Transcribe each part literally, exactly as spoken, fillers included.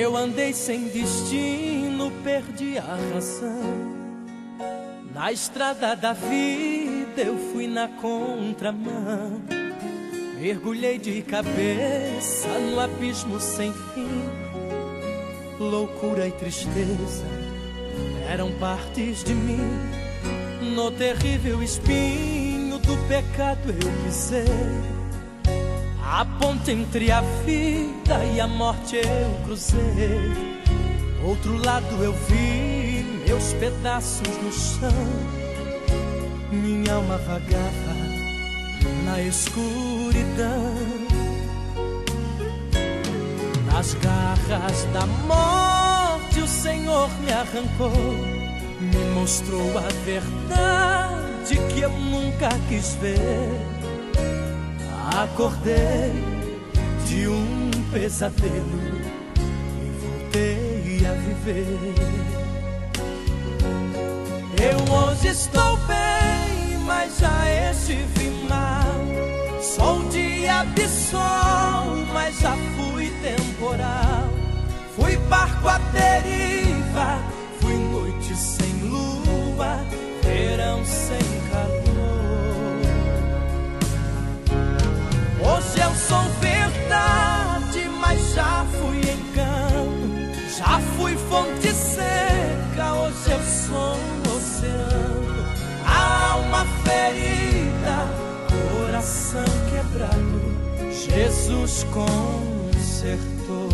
Eu andei sem destino, perdi a razão. Na estrada da vida eu fui na contramão. Mergulhei de cabeça no abismo sem fim. Loucura e tristeza eram partes de mim. No terrível espinho do pecado eu pisei. A ponte entre a vida e a morte eu cruzei. Outro lado eu vi meus pedaços no chão. Minha alma vagava na escuridão. Nas garras da morte o Senhor me arrancou. Me mostrou a verdade que eu nunca quis ver. Acordei de um pesadelo e voltei a viver. Eu hoje estou bem, mas já estive mal. Sou dia de sol, mas já fui temporal. Fui barco à deriva, fui noite sem lua, verão sem calor. Hoje eu sou verdade, mas já fui engano. Já fui fonte seca, hoje eu sou um oceano. Alma ferida, coração quebrado, Jesus consertou.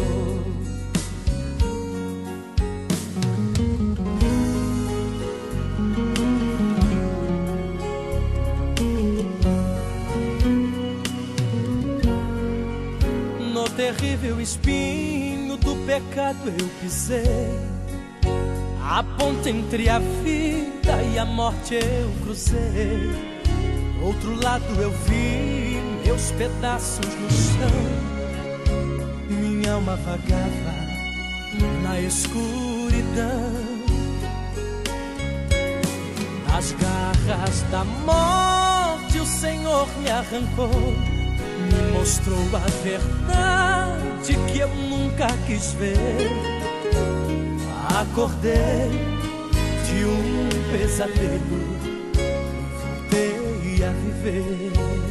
No terrível espinho do pecado eu pisei. A ponte entre a vida e a morte eu cruzei. Outro lado eu vi meus pedaços no chão. Minha alma vagava na escuridão. Nas garras da morte o Senhor me arrancou. Me mostrou a verdade que eu nunca quis ver. Acordei de um pesadelo e voltei a viver.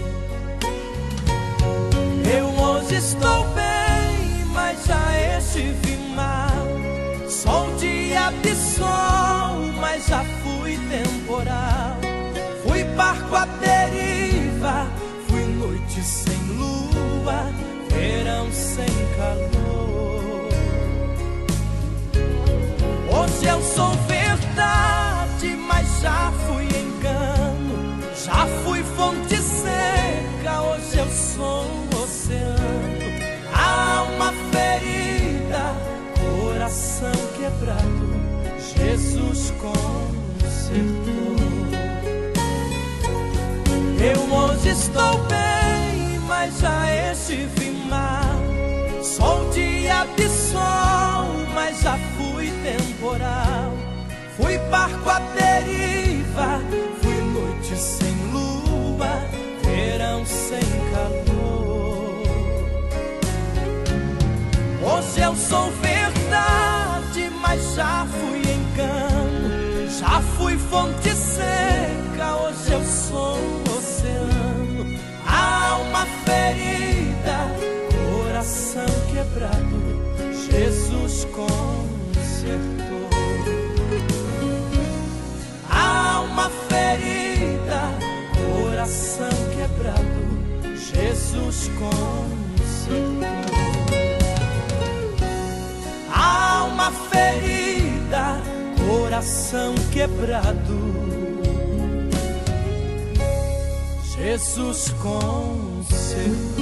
Eu hoje estou bem, mas já estive mal. Sou dia de sol, mas já fui temporal. Fui barco à deriva, fui noite sem lua, verão sem calor. Hoje eu sou verdade, mas já fui engano. Já fui fonte seca, hoje eu sou um oceano. Alma ferida, coração quebrado, Jesus consertou. Eu hoje estou bem, mas já estive mal. Sou dia de sol, mas já fui temporal. Fui barco à deriva, fui noite sem lua, verão sem calor. Hoje eu sou verdade, mas já fui engano. Já fui fonte seca, hoje eu sou um oceano. Alma ferida, coração quebrado, Jesus consertou. Alma ferida, coração quebrado, Jesus consertou. Alma ferida, coração quebrado, Jesus consertou.